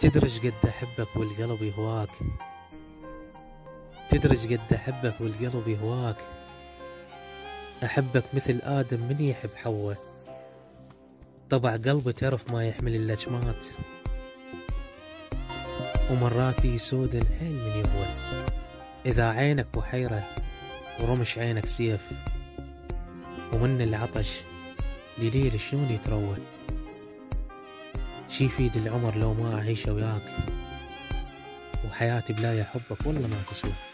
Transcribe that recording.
تدرج قد أحبك والقلب يهواك، تدرج قد أحبك والقلب يهواك، أحبك مثل آدم من يحب حواء، طبع قلبي تعرف ما يحمل اللجمات، ومرات يسود الحيل من يهوى، إذا عينك بحيرة ورمش عينك سيف، ومن العطش دليل شلون يتروى، شي يفيد العمر لو ما أعيش وياك، وحياتي بلا يحبك والله ما تسوى.